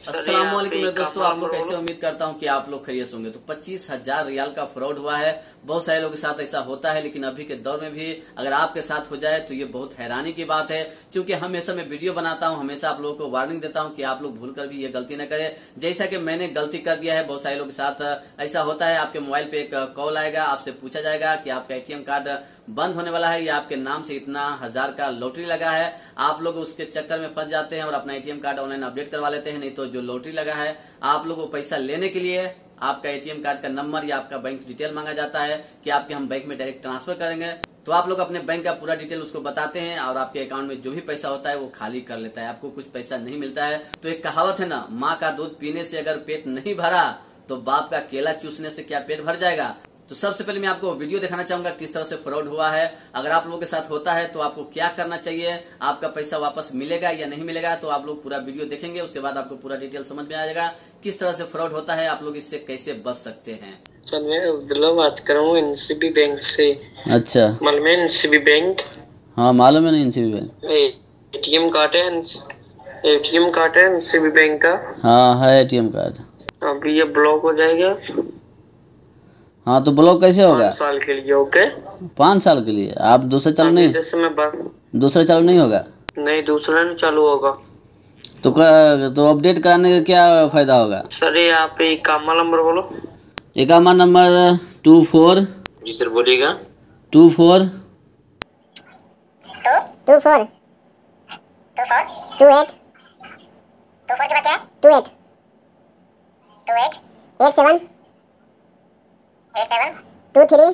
अस्सलाम वालेकुम मेरे दोस्तों, आप लोग कैसे? उम्मीद करता हूँ कि आप लोग खैरियत होंगे। तो 25,000 रियाल का फ्रॉड हुआ है। बहुत सारे लोगों के साथ ऐसा होता है, लेकिन अभी के दौर में भी अगर आपके साथ हो जाए तो ये बहुत हैरानी की बात है, क्योंकि हमेशा मैं वीडियो बनाता हूँ, हमेशा आप लोगों को वार्निंग देता हूँ कि आप लोग भूल कर भी ये गलती न करें। जैसा कि मैंने गलती कर दिया है, बहुत सारे लोगों के साथ ऐसा होता है। आपके मोबाइल पे एक कॉल आएगा, आपसे पूछा जाएगा कि आपका एटीएम कार्ड बंद होने वाला है या आपके नाम से इतना 1000 का लॉटरी लगा है। आप लोग उसके चक्कर में फंस जाते हैं और अपना एटीएम कार्ड ऑनलाइन अपडेट करवा लेते हैं। नहीं तो जो लॉटरी लगा है, आप लोगों को पैसा लेने के लिए आपका एटीएम कार्ड का नंबर या आपका बैंक डिटेल मांगा जाता है कि आपके हम बैंक में डायरेक्ट ट्रांसफर करेंगे। तो आप लोग अपने बैंक का पूरा डिटेल उसको बताते हैं और आपके अकाउंट में जो भी पैसा होता है वो खाली कर लेता है, आपको कुछ पैसा नहीं मिलता है। तो एक कहावत है ना, माँ का दूध पीने से अगर पेट नहीं भरा तो बाप का केला चूसने से क्या पेट भर जाएगा। तो सबसे पहले मैं आपको वीडियो दिखाना चाहूंगा किस तरह से फ्रॉड हुआ है। अगर आप लोगों के साथ होता है तो आपको क्या करना चाहिए, आपका पैसा वापस मिलेगा या नहीं मिलेगा, तो आप लोग पूरा वीडियो देखेंगे। उसके बाद आपको पूरा डिटेल समझ में आ जाएगा किस तरह से फ्रॉड होता है, आप लोग इससे कैसे बच सकते हैं। चल मैं अब्दुल्ला बात कर रहा हूँ एनसीबी बैंक से। अच्छा, मालूम है एनसीबी बैंक? हाँ मालूम है ना एनसीबी बैंक। एटीएम कार्ड है, एटीएम कार्ड है एनसीबी बैंक का। हाँ है एटीएम कार्ड। अभी ये ब्लॉक हो जाएगा। हाँ तो ब्लॉक कैसे होगा? 5 साल के लिए। ओके 5 साल के लिए आप दूसरा चालू नहीं, दूसरा चालू नहीं होगा? नहीं, दूसरा नहीं चालू होगा। तो अपडेट कराने का क्या फायदा होगा? सर ये आप इकामा नंबर बोलो। इकामा नंबर 24। जी सर बोलिएगा। 24 24 28 24 के बच्चे 28 87 23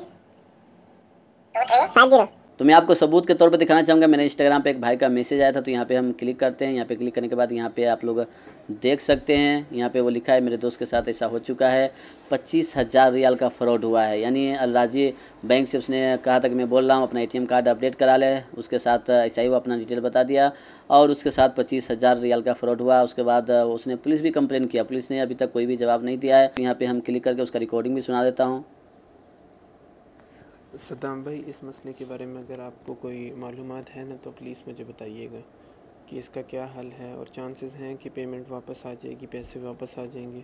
50। तो मैं आपको सबूत के तौर पे दिखाना चाहूँगा। मेरे इंस्टाग्राम पे एक भाई का मैसेज आया था, तो यहाँ पे हम क्लिक करते हैं। यहाँ पे क्लिक करने के बाद यहाँ पे आप लोग देख सकते हैं, यहाँ पे वो लिखा है मेरे दोस्त के साथ ऐसा हो चुका है। 25,000 रियाल का फ्रॉड हुआ है। यानी अलराजी बैंक से उसने कहा था कि मैं बोल रहा हूँ अपना एटीएम कार्ड अपडेट करा ले, उसके साथ ऐसा ही वो अपना डिटेल बता दिया और उसके साथ 25,000 रियाल का फ्रॉड हुआ। उसके बाद उसने पुलिस भी कंप्लेन किया, पुलिस ने अभी तक कोई भी जवाब नहीं दिया है। यहाँ पे हम क्लिक करके उसका रिकॉर्डिंग भी सुना देता हूँ। सद्दाम भाई, इस मसले के बारे में अगर आपको कोई मालूमात है ना तो प्लीज़ मुझे बताइएगा कि इसका क्या हल है और चांसेस हैं कि पेमेंट वापस आ जाएगी, पैसे वापस आ जाएंगे।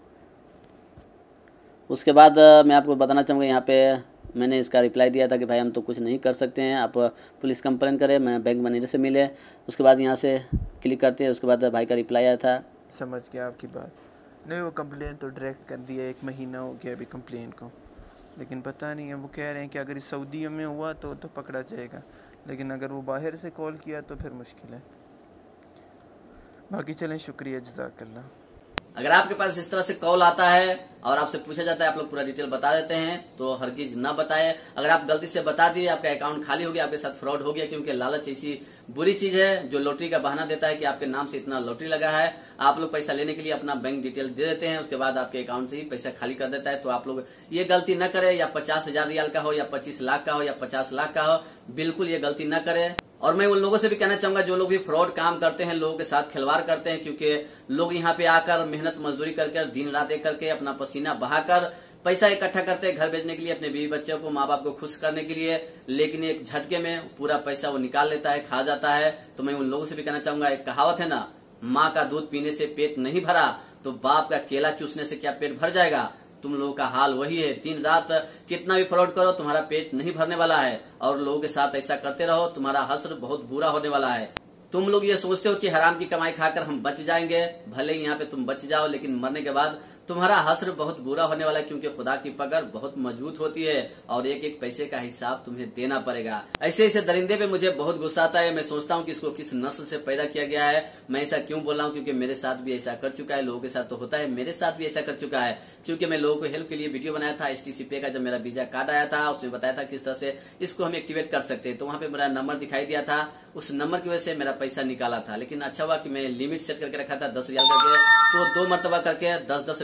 उसके बाद मैं आपको बताना चाहूँगा, यहाँ पे मैंने इसका रिप्लाई दिया था कि भाई हम तो कुछ नहीं कर सकते हैं, आप पुलिस कंप्लेन करें, मैं बैंक मैनेजर से मिले। उसके बाद यहाँ से क्लिक करते हैं, उसके बाद भाई का रिप्लाई आया था। समझ गया आपकी बात। नहीं, वो कंप्लेन तो डायरेक्ट कर दिया, 1 महीना हो गया अभी कंप्लेन को, लेकिन पता नहीं है। वो कह रहे हैं कि अगर इस सऊदी में हुआ तो पकड़ा जाएगा, लेकिन अगर वो बाहर से कॉल किया तो फिर मुश्किल है। बाकी चलें, शुक्रिया, जज़ाकल्लाह। अगर आपके पास इस तरह से कॉल आता है और आपसे पूछा जाता है, आप लोग पूरा डिटेल बता देते हैं, तो हरगिज ना बताए। अगर आप गलती से बता दिए, आपका अकाउंट खाली हो गया, आपके साथ फ्रॉड हो गया, क्योंकि लालच ऐसी बुरी चीज है जो लॉटरी का बहाना देता है कि आपके नाम से इतना लॉटरी लगा है। आप लोग पैसा लेने के लिए अपना बैंक डिटेल दे देते हैं, उसके बाद आपके अकाउंट से ही पैसा खाली कर देता है। तो आप लोग ये गलती न करें, या 50,000 रियाल का हो या 25 लाख का हो या 50 लाख का हो, बिल्कुल ये गलती न करें। और मैं उन लोगों से भी कहना चाहूंगा जो लोग भी फ्रॉड काम करते हैं, लोगों के साथ खिलवाड़ करते हैं, क्योंकि लोग यहाँ पे आकर मेहनत मजदूरी करके दिन रात एक करके अपना पसीना बहाकर पैसा इकट्ठा करते हैं घर भेजने के लिए, अपने बीवी बच्चों को, माँ बाप को खुश करने के लिए, लेकिन एक झटके में पूरा पैसा वो निकाल लेता है, खा जाता है। तो मैं उन लोगों से भी कहना चाहूंगा, एक कहावत है ना, माँ का दूध पीने से पेट नहीं भरा तो बाप का केला चूसने से क्या पेट भर जाएगा। तुम लोगों का हाल वही है। दिन रात कितना भी फ्रॉड करो, तुम्हारा पेट नहीं भरने वाला है, और लोगों के साथ ऐसा करते रहो, तुम्हारा हश्र बहुत बुरा होने वाला है। तुम लोग ये सोचते हो कि हराम की कमाई खाकर हम बच जाएंगे, भले ही यहाँ पे तुम बच जाओ, लेकिन मरने के बाद तुम्हारा हश्र बहुत बुरा होने वाला है, क्योंकि खुदा की पकड़ बहुत मजबूत होती है और एक एक पैसे का हिसाब तुम्हें देना पड़ेगा। ऐसे ऐसे दरिंदे पे मुझे बहुत गुस्सा आता है। मैं सोचता हूँ कि इसको किस नस्ल से पैदा किया गया है। मैं ऐसा क्यों बोल रहा हूँ, क्योंकि मेरे साथ भी ऐसा कर चुका है, लोगों के साथ तो होता है, मेरे साथ भी ऐसा कर चुका है। क्योंकि मैं लोगों को हेल्प के लिए वीडियो बनाया था, STC पे का जब मेरा वीजा कार्ड आया था, उसमें बताया था किस तरह से इसको हम एक्टिवेट कर सकते हैं। तो वहाँ पे मेरा नंबर दिखाई दिया था, उस नंबर की वजह से मेरा पैसा निकाला था। लेकिन अच्छा हुआ कि मैं लिमिट सेट करके रखा था 10 रियाल करके, तो 2 मरतबा करके 10-10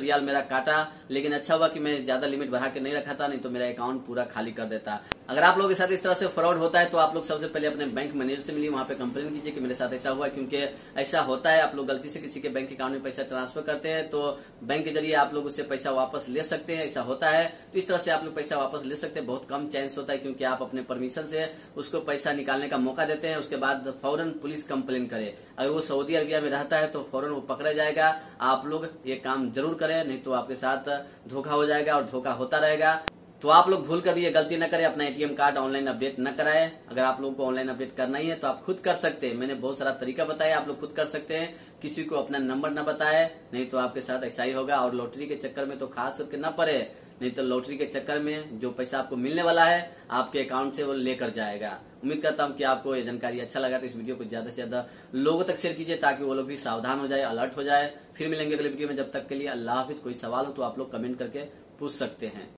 रियाल मेरा काटा, लेकिन अच्छा हुआ कि मैं ज्यादा लिमिट बढ़ा के नहीं रखा था, नहीं तो मेरा अकाउंट पूरा खाली कर देता। अगर आप लोगों के साथ इस तरह से फ्रॉड होता है तो आप लोग सबसे पहले अपने बैंक मैनेजर से मिलिए, वहां पे कंप्लेन कीजिए कि मेरे साथ ऐसा हुआ, क्योंकि ऐसा होता है। आप लोग गलती से किसी के बैंक अकाउंट में पैसा ट्रांसफर करते हैं तो बैंक के जरिए आप लोग उससे पैसा वापस ले सकते हैं, ऐसा होता है। तो इस तरह से आप लोग पैसा वापस ले सकते हैं, बहुत कम चांस होता है, क्योंकि आप अपने परमिशन से उसको पैसा निकालने का मौका देते हैं, उसके बाद फौरन पुलिस कंप्लेन करे। अगर वो सऊदी अरबिया में रहता है तो फौरन वो पकड़ा जाएगा। आप लोग ये काम जरूर करें, नहीं तो आपके साथ धोखा हो जाएगा और धोखा होता रहेगा। तो आप लोग भूल कर भी ये गलती न करें, अपना एटीएम कार्ड ऑनलाइन अपडेट न कराएं। अगर आप लोगों को ऑनलाइन अपडेट करना ही है तो आप खुद कर सकते हैं, मैंने बहुत सारा तरीका बताया, आप लोग खुद कर सकते हैं। किसी को अपना नंबर न बताए, नहीं तो आपके साथ ऐसा ही होगा। और लॉटरी के चक्कर में तो खास करके न पड़े, नहीं तो लॉटरी के चक्कर में जो पैसा आपको मिलने वाला है आपके अकाउंट से वो लेकर जाएगा। उम्मीद करता हूं कि आपको ये जानकारी अच्छा लगा, तो इस वीडियो को ज्यादा से ज्यादा लोगों तक शेयर कीजिए ताकि वो लोग भी सावधान हो जाए, अलर्ट हो जाए। फिर मिलेंगे अगले वीडियो में, जब तक के लिए अल्लाह हाफिज। कोई सवाल हो तो आप लोग कमेंट करके पूछ सकते हैं।